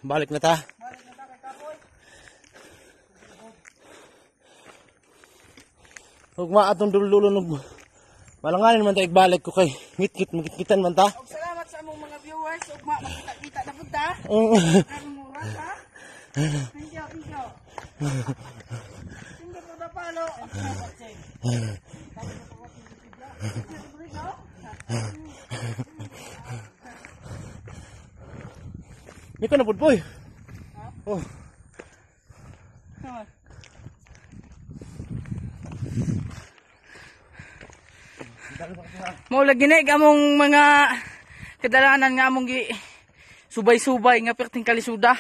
balik na ta. Balik na ta kay Kapoy. Ugma atong dulo-dulo nog malanganin man ta igbalik ko kay ngit-ngit magkitan man ta. Og salamat sa among mga viewers. Ugma magkita-kita na pud ta. Ang mura ta. Thank you, thank you. Thank you for the follow. Ni ka na pud boy. Oh. Mao lagi na among mga kadalanan nga among gi subay-subay nga perting kalisuda.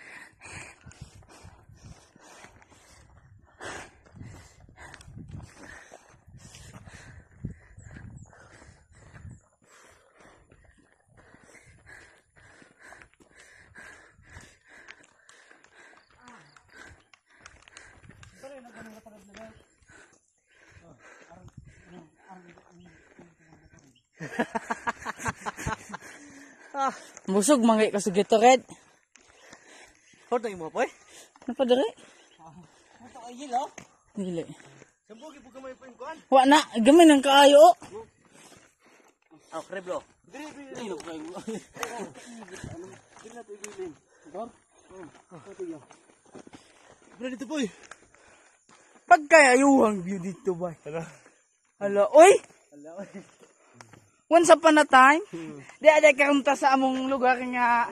Busog mangay ka sa Gatorade. Foto mo boy. Napadere? Foto ay gilo. Dili. Sambugi pud gamay pa imkuan. Wa na gamay nang kaayo. Ah, kreblo. Dili lo kay. Dili na to gilin. Dor. Foto yo. Bro dito boy. Pagkayayuhang view dito ba? Hala, oy! Hala oy. Once upon a time, di ada karunta sa among lugar nga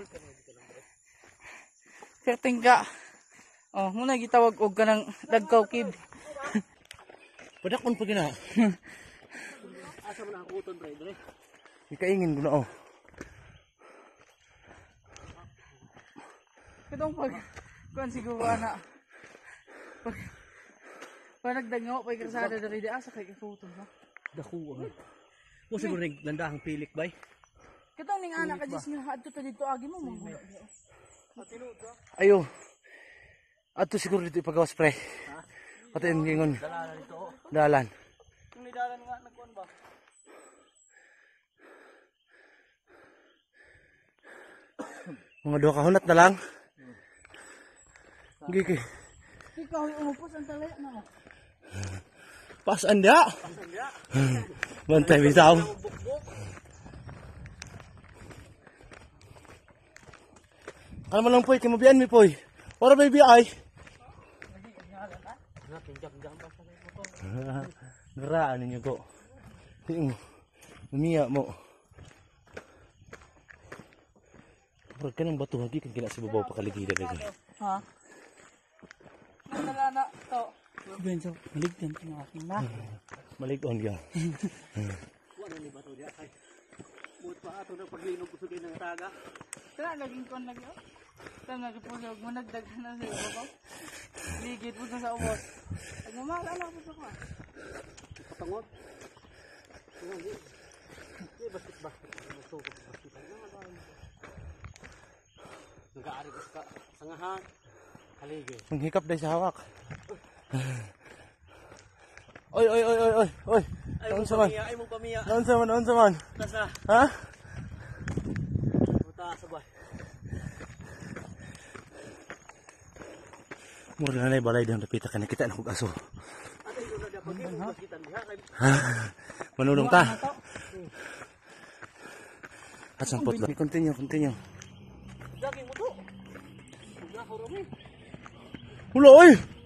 perting ka. Oh, muna gitawag og kanang dagkaw kib. Padakon pa gina. Asa man ako uton pre dire. Ikaingin ko na oh. Katong pag kuan siguro ana. Pag nagdangaw pag kasada diri di asa kay photo ba. Dako. Mo siguro naglandahang pilik bay. Katong ning anak ka jis nga adto ta dito agi mo mo. Ayo. Ato siguro dito ipagawas pre. Ha? Pati yung gingon. Dalan dito. Dalan. Yung dalan nga nagkuan ba? Mga 2 ka hunat na lang. Gigi. Ikaw yung umupos ang talaya na mo. Pasan dia. Bantay bitaw. Ano man lang poy, kimabian mi poy. Para baby ay. Geraan ninyo ko. Umiya mo. Pag ka ng bato, hindi kang kina sa babaw pakaligida lagi. Ha? Nala na to. Benzo, maligdan ko na akin na. Malig-on yan. Wala ni bato dia kay. Buot pa ato na paglinog ko sa ng taga. Tara laging kon lagi oh. Tara nagpulog mo nagdagan na sa ibabaw. Ligid po sa ubos. Ang mamala na po sa ko. Patangot. Di basket-basket. Masukot basket. Nag-aari ka sa sangahan. Halige. Ang hikap dahil sa hawak. Oy, oy, oy, oy, oy, oy. Naon sa man? Ay mong pamiya. Naon sa man, naon sa man? Tasa. Ha? Buta sabay. Mura na na balay dahil napita ka na kita na kong aso. Ate ito na dapat yung baskitan diha kay Manulong ta. At sampot lang. Continue, continue. daging mo to. Nga horome. Hula, oy!